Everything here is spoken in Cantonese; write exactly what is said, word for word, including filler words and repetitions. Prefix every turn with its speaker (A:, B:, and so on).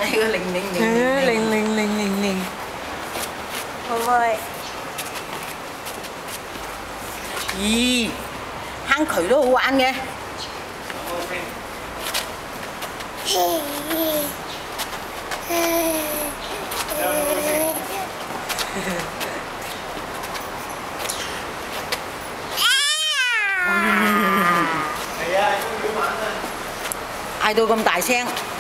A: 喺個鈴鈴鈴
B: 鈴鈴鈴鈴鈴，會唔會？
A: 咦，坑渠都好玩嘅。嗌到咁大聲。